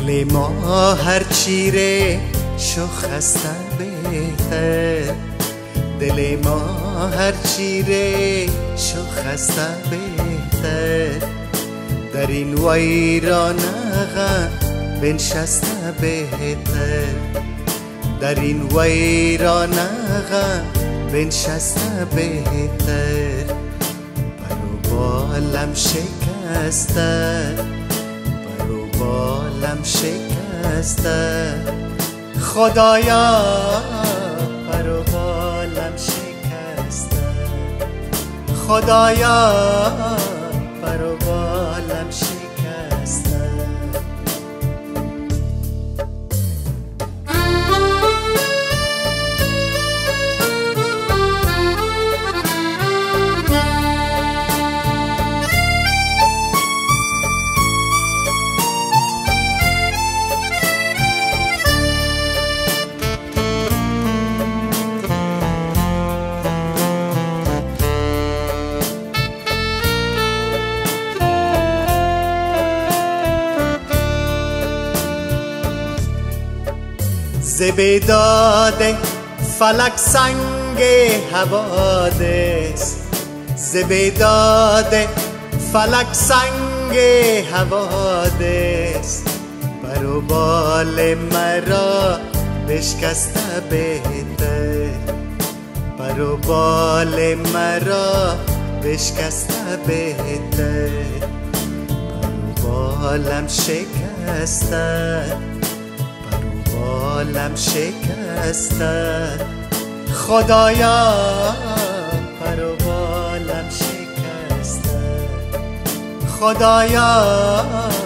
دل ما هر چیره شو خسته بهتر، دل ما هر چیره شو خسته بهتر، در این ویرانه غم بنشسته بهتر، در این ویرانه غم بنشسته بهتر. پر و بالم شکسته، پر و بالم شکسته، خدایا پر و بالم شکسته، خدایا پر و بالم شکسته. ز بیداد فلک سنگ حوادث، ز بیداد فلک سنگ حوادث، پر و بال مرا بشکسته بهتر، پر و بال مرا بشکسته بهتر، پر و بالم شکسته، بالم شکسته، خدایا پر و بالم شکسته، خدایا